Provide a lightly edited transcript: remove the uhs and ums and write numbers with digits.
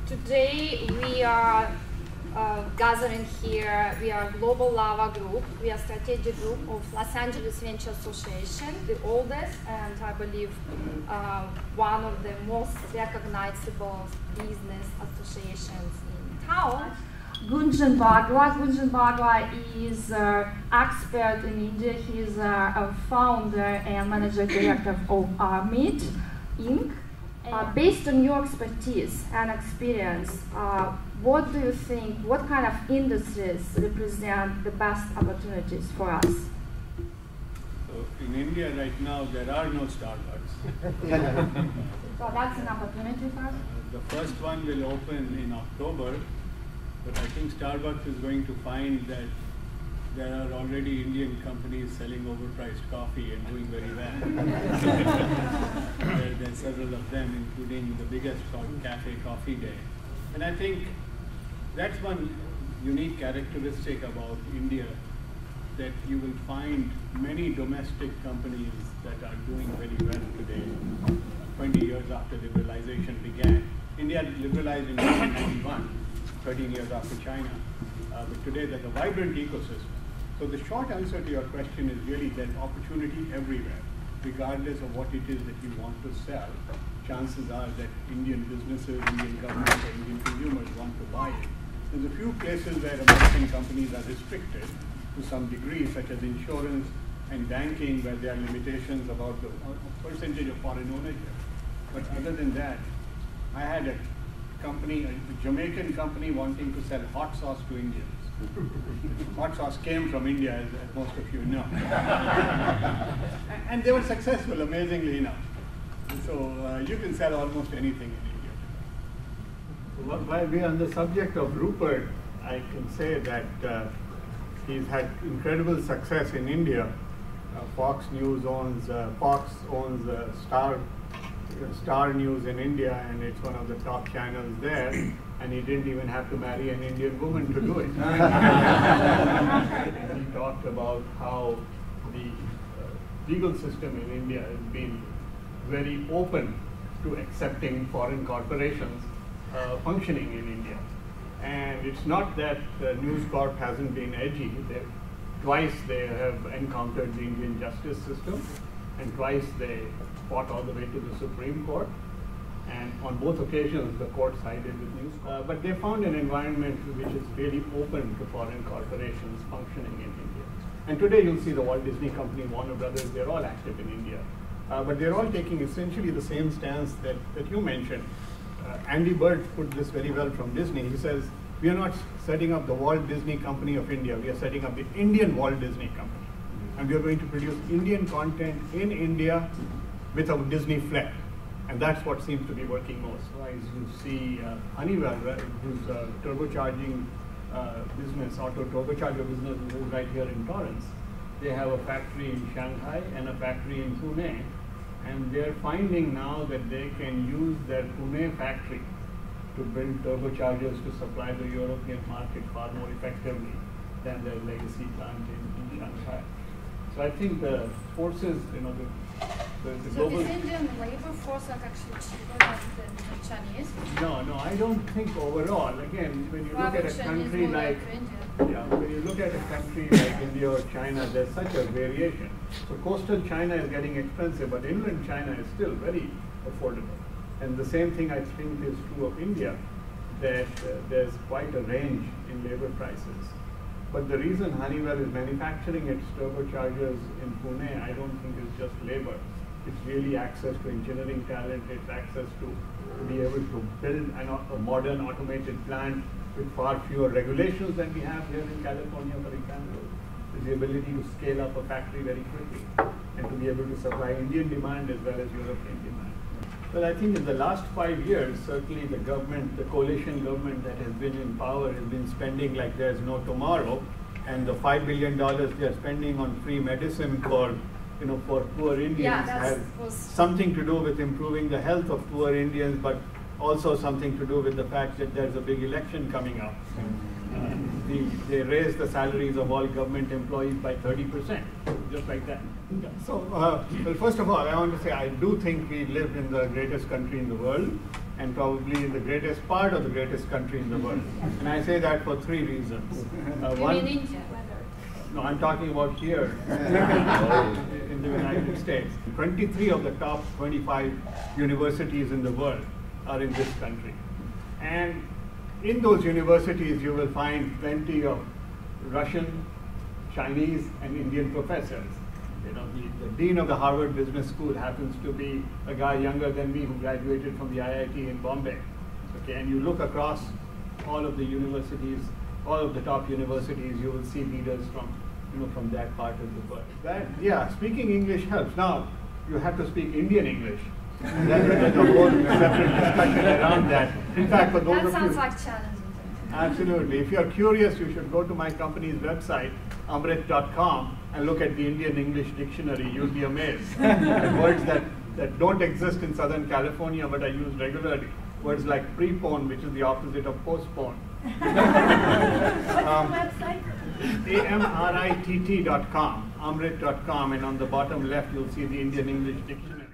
Today we are gathering here. We are Global Lava Group. We are strategic group of Los Angeles Venture Association, the oldest and I believe one of the most recognizable business associations in town. Gunjan Bhagwa is an expert in India. He is a founder and managing director of Armit Inc. Based on your expertise and experience, what do you think, what kind of industries represent the best opportunities for us? So in India right now, there are no Starbucks. So that's an opportunity for us? The first one will open in October, but I think Starbucks is going to find that there are already Indian companies selling overpriced coffee and doing very well. There are several of them, including the biggest called Cafe Coffee Day. And I think that's one unique characteristic about India, that you will find many domestic companies that are doing very well today, 20 years after liberalization began. India liberalized in 1991, 13 years after China. But today there's a vibrant ecosystem. So the short answer to your question is really there's opportunity everywhere, regardless of what it is that you want to sell. Chances are that Indian businesses, Indian governments, or Indian consumers want to buy it. There's a few places where American companies are restricted to some degree, such as insurance and banking, where there are limitations about the percentage of foreign ownership. But other than that, I had a company, a Jamaican company wanting to sell hot sauce to Indians. Hot sauce came from India, as most of you know. And they were successful, amazingly enough. So you can sell almost anything in India. While we are on the subject of Rupert, I can say that he's had incredible success in India. Fox owns Star News in India, and it's one of the top channels there. And he didn't even have to marry an Indian woman to do it. And he talked about how the legal system in India has been very open to accepting foreign corporations functioning in India. And it's not that News Corp hasn't been edgy. Twice they have encountered the Indian justice system, and twice they fought all the way to the Supreme Court. And on both occasions, the court sided with News Corp. But they found an environment which is really open to foreign corporations functioning in India. And today you'll see the Walt Disney Company, Warner Brothers, they're all active in India. But they're all taking essentially the same stance that you mentioned. Andy Burt put this very well from Disney. He says, we are not setting up the Walt Disney Company of India, we are setting up the Indian Walt Disney Company. And we are going to produce Indian content in India with a Disney flair. And that's what seems to be working most. As you see Honeywell, whose turbocharging business, auto turbocharger business, is right here in Torrance. They have a factory in Shanghai and a factory in Pune. And they're finding now that they can use their Pune factory to build turbochargers to supply the European market far more effectively than their legacy plant in Shanghai. So I think the forces, the global... So is Indian labor force actually cheaper than the Chinese? No, I don't think overall. Again, when you look at a country like India or China, there's such a variation. So coastal China is getting expensive, but inland China is still very affordable. And the same thing I think is true of India, that there's quite a range in labor prices. But the reason Honeywell is manufacturing its turbochargers in Pune, I don't think is just labor. It's really access to engineering talent, it's access to be able to build a modern automated plant with far fewer regulations than we have here in California, for example. It's the ability to scale up a factory very quickly and to be able to supply Indian demand as well as European demand. Well, I think in the last 5 years, certainly the government, the coalition government that has been in power has been spending like there's no tomorrow. And the $5 billion they're spending on free medicine for poor Indians has something to do with improving the health of poor Indians, but also something to do with the fact that there's a big election coming up. They raised the salaries of all government employees by 30%, just like that. So, well, first of all, I want to say I do think we live in the greatest country in the world. and probably in the greatest part of the greatest country in the world. And I say that for three reasons. You mean India? No, I'm talking about here in the United States. 23 of the top 25 universities in the world are in this country. And in those universities, you will find plenty of Russian, Chinese, and Indian professors. You know, the dean of the Harvard Business School happens to be a guy younger than me who graduated from the IIT in Bombay. Okay, and you look across all of the universities, all of the top universities, you will see leaders from, you know, from that part of the world. Yeah, speaking English helps. Now, you have to speak Indian English. There's a whole separate discussion around that. In fact, for those That of sounds you, like challenging. absolutely. If you're curious, you should go to my company's website, amrit.com, and look at the Indian English Dictionary. You'll be amazed at words that don't exist in Southern California but are used regularly. Words like prepone, which is the opposite of postpone. What's the website? amrit.com, amrit.com, and on the bottom left you'll see the Indian English Dictionary.